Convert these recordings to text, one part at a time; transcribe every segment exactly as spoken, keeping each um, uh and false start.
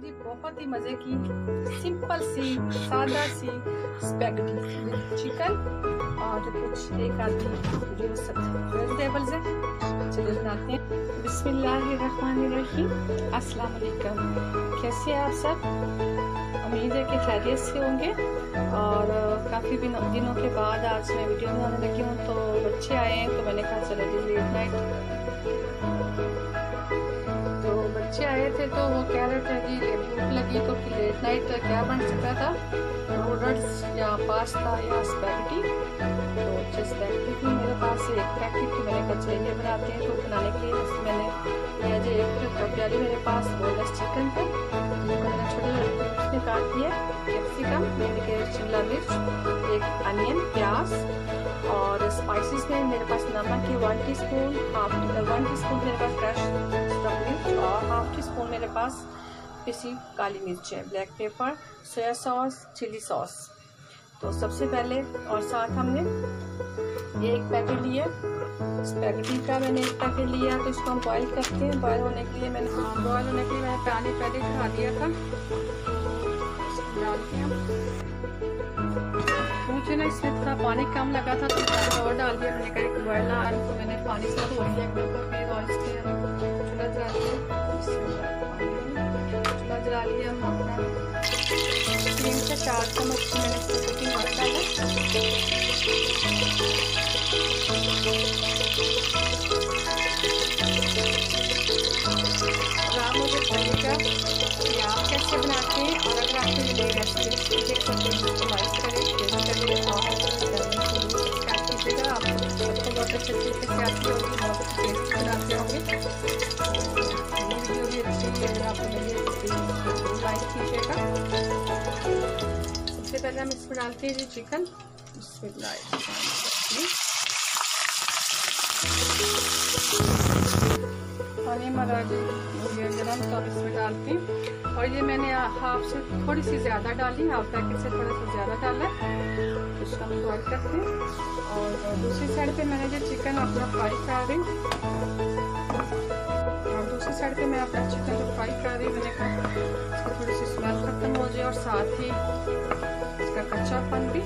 जी बहुत ही मज़े की सिंपल सी सादा सी स्पैगेटी विद चिकन और कुछ एक आधी जो वेजिटेबल्स हैं। चलिए बनाते हैं। बिस्मिल्लाहिर्रहमानिर्रहीम। अस्सलाम वालेकुम। कैसे हैं आप सब? उम्मीद है कि खैरियत से होंगे। और काफ़ी दिनों के बाद आज मैं वीडियो बनाने लगी हूँ। तो बच्चे आए हैं तो मैंने कहा चलो जी लेट नाइट बच्चे आए थे तो वो कह रहे थे कि भूख लगी तो फिर लेट नाइट क्या बन सकता था, नूडल्स या पास्ता या स्पैगेटी। तो अच्छे स्पैगेटी थी मेरे पास एक पैकेट, तो मैंने कहा चलिए बनाते हैं। तो बनाने के लिए मैंने लिया जो एक कप डाली मेरे पास बोनलेस चिकन है, जिसको मैंने छोटे छोटे में काट दिया। कैप्सिकम यानी कि शिमला मिर्च, एक अनियन प्याज और स्पाइसेस में मेरे पास नमक है one tea spoon, half one tea spoon मेरे पास फ्रेश मिर्च और हाफ टी स्पून मेरे पास पिसी काली मिर्च है, black pepper, soya sauce, chilli sauce. तो सबसे पहले और साथ हमने एक पैकेट लिया स्पैगेटी का, मैंने एक पैकेट लिया। तो इसको हम बॉईल करते हैं। बॉईल होने के लिए मैंने बॉईल होने के लिए मैंने पानी पहले चढ़ा दिया था। डालते हैं मुझे ना इसमें थोड़ा पानी कम लगा था तो मैंने और डाल दिया। मैंने कहा कि बॉयल ना आए तो मैंने पानी से धो लिया फिर और इसके चूल्हा जला लिया चूल्हा जला लिया हम अपना तीन से चार चम्मच मैंने कुकिंग ऑयल डाला। और आप मुझे बताइएगा कि आप कैसे बनाते हैं, और अगर आपको ये नई रेसिपी देख सकते हैं तो लाइक करें, शेयर करें और सब्सक्राइब कीजिएगा। आप सबको बहुत अच्छे तरीके से आती होगी, बहुत अच्छी टेस्ट बनाते होंगे। तो वीडियो भी अच्छी है, अगर आपको लगे तो लाइक कीजिएगा। सबसे पहले हम इसमें डालते हैं जी चिकन। पानी हमारा जी गरम तो अब इसमें डालते हैं। और ये मैंने हाफ से थोड़ी सी ज़्यादा डाली, हाफ पैकेट से थोड़ा सा ज़्यादा डाला। तो इसको हम बॉईल करते हैं। और दूसरी साइड पे मैंने जो चिकन अपना फ्राई कर रही और दूसरी साइड पे मैं अपना चिकन जो फ्राई कर रही मैंने कहा इसकी थोड़ी सी स्मेल खत्म हो जाए और साथ ही इसका कच्चापन भी।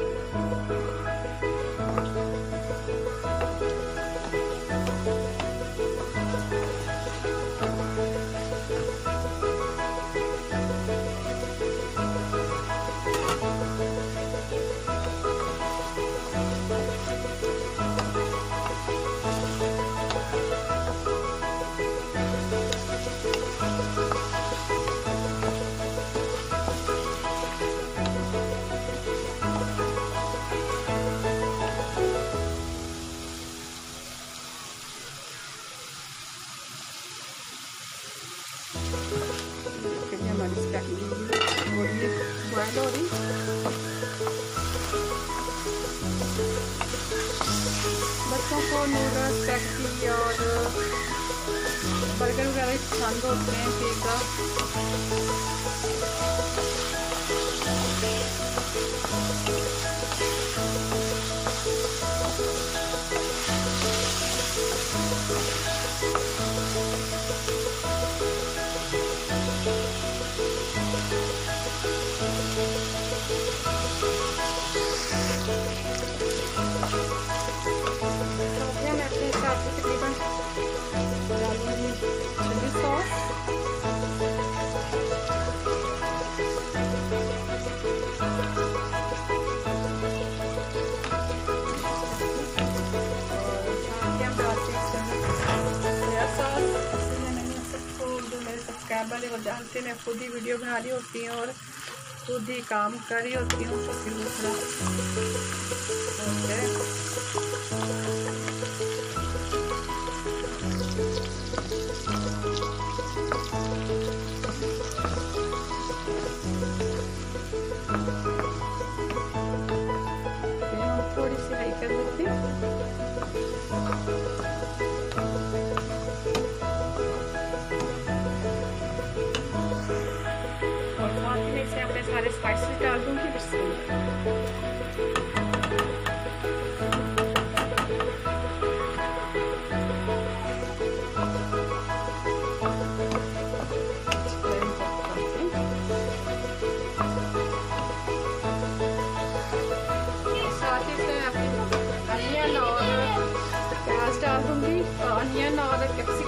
हमारी स्पैगेटी हो रही है, बॉयल हो रही। बच्चों को नूडल्स, स्पैगेटी और बर्गर वगैरह पसंद होते हैं। पिज़्ज़ा चिली सॉस, वाले वो जानते हैं मैं खुद ही वीडियो बना रही होती हूँ और खुद ही काम कर रही होती हूँ, तो फिर वो थोड़ा थोड़ी सी हाई कर लेते हैं। अपने सारे स्पाइसेस डाल दूंगी।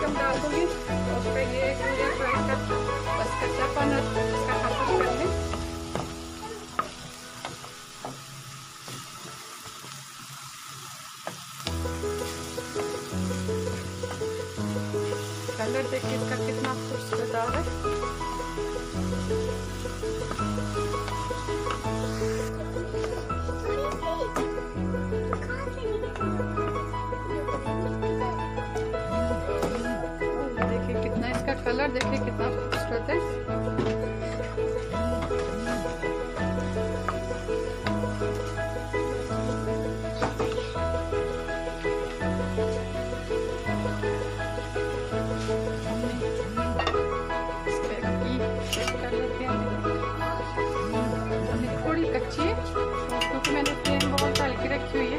कैप्सिकम डाल दूँगी उस पर ये फ्राई कर बस कच्चापन इसका खत्म कर लें। कलर देखिए इसका कितना खूबसूरत आ रहा है। देखिए कितना इसका कलर देखिए कितना खूबसूरत है। थोड़ी कच्ची है क्योंकि मैंने फ्लेम बहुत हल्की रखी हुई है।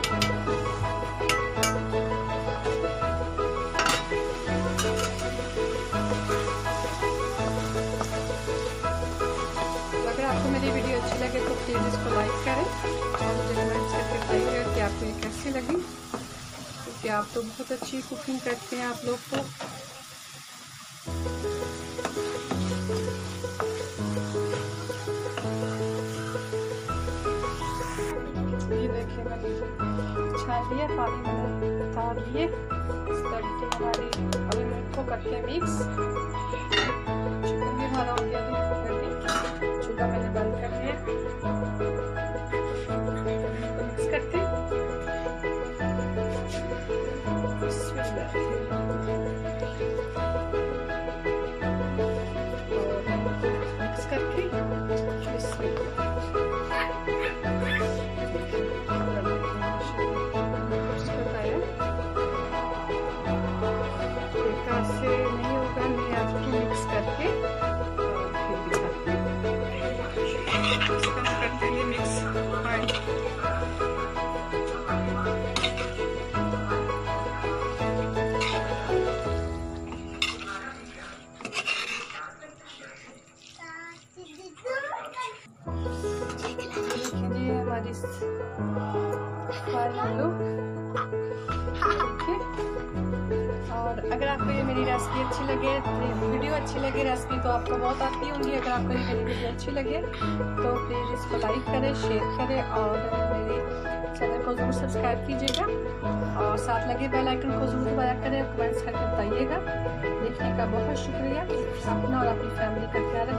अगर आपको मेरी वीडियो अच्छी लगे तो प्लीज़ इसको लाइक करें और मुझे कमेंट्स करके बताइएगा कि आपको ये कैसी लगी, क्योंकि आप तो बहुत अच्छी कुकिंग करते हैं आप लोग तो। ये देखिए मैंने छान लिया, पानी मैंने उतार लिए इस तरीके हमारी। अभी मैं इसको करके मिक्स, चिकन भी हमारा हो गया, चूल्हा मैंने बंद कर दिया। तो मिक्स करके मिक्स करके से नहीं होगा, मैं आपको मिक्स करके फिर दिखाती हूँ। करते हैं मिक्स देखिए हमारी और अगर आपको ये मेरी रेसिपी अच्छी लगे, वीडियो अच्छी लगे, रेसिपी तो आपको बहुत आती होंगी। अगर आपको ये मेरी वीडियो अच्छी लगे तो प्लीज़ इसको लाइक करें, शेयर करें और मेरे चैनल को ज़रूर सब्सक्राइब कीजिएगा और साथ लगे बेल आइकन को ज़रूर दबाया करें और कमेंट्स करके बताइएगा। देखने का बहुत शुक्रिया। अपना और अपनी फैमिली का ख्याल रखें।